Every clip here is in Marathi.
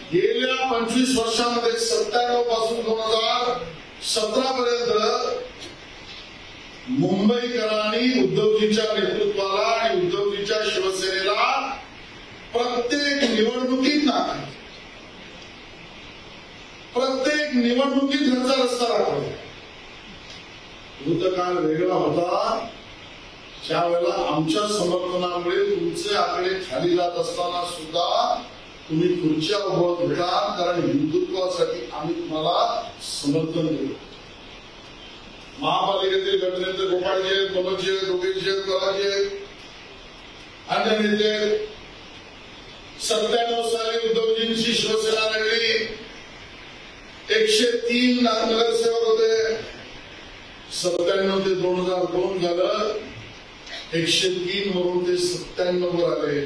गेल्या 25 वर्षांमध्ये 97 पासून 2017 पर्यंत मुंबईकरांनी उद्धवजींच्या नेतृत्वाला आणि उद्धवजींच्या शिवसेनेला प्रत्येक निवडणुकीत नाकारले, प्रत्येक निवडणुकीत ह्याचा रस्ता दाखवला. भूतकाळ वेगळा होता, त्यावेळेला आमच्या समर्थनामुळे तुमचे आकडे खाली जात असताना सुद्धा तुम्ही खुर्च्या उभवत होता, कारण हिंदुत्वासाठी आम्ही तुम्हाला समर्थन दिलं. महापालिकेतील गटनेते गोपाळजी आहेत, मनोजी आहेत, योगेशजी आहेत, कलाजी आहेत, अन्य नेते. 97 साली उद्धवजींची शिवसेना लढली, 103 नगरसेवक होते. 97 ते 2002 झालं, 103 वरून ते 97 वर आले.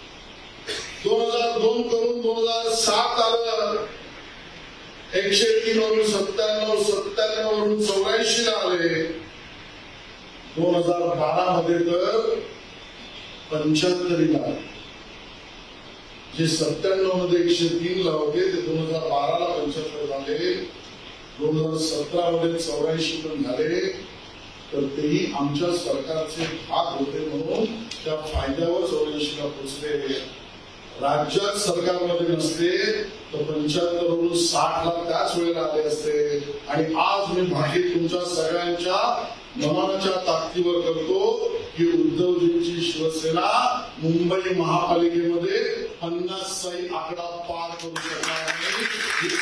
2002 करून 2007 आलं, 103 वरून 97, 97 वरून 84 ला आले. 2012 मध्ये तर 75 ला आले. जे 97 मध्ये 103 ला होते ते 2012 ला 75 झाले. 2017 मध्ये 84 पण झाले. तर तेही आमच्या सरकारचे भाग होते म्हणून त्या फायद्यावर 84 ला पोहोचले. राज्यात सरकारमध्ये नसते तर 75 वरून 60 ला त्याच वेळेला आले असते. आणि आज मी भागी तुमच्या सगळ्यांच्या मनाच्या ताकदीवर करतो की उद्धवजींची शिवसेना मुंबई महापालिकेमध्ये 50ाही आकडा पार करू शकणार नाही.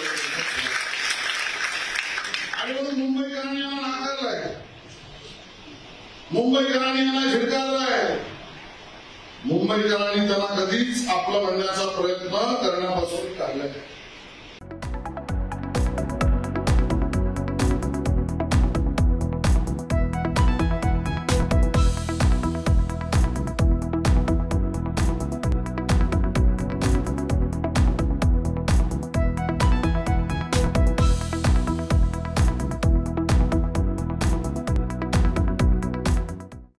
आणि म्हणून मुंबईकरांनी यांना नाकारलाय, मुंबईकरांनी यांना झिडकारलाय. मुंबईकरांनी त्यांना कधीच आपलं म्हणण्याचा प्रयत्न करण्यापासून टाळलाय.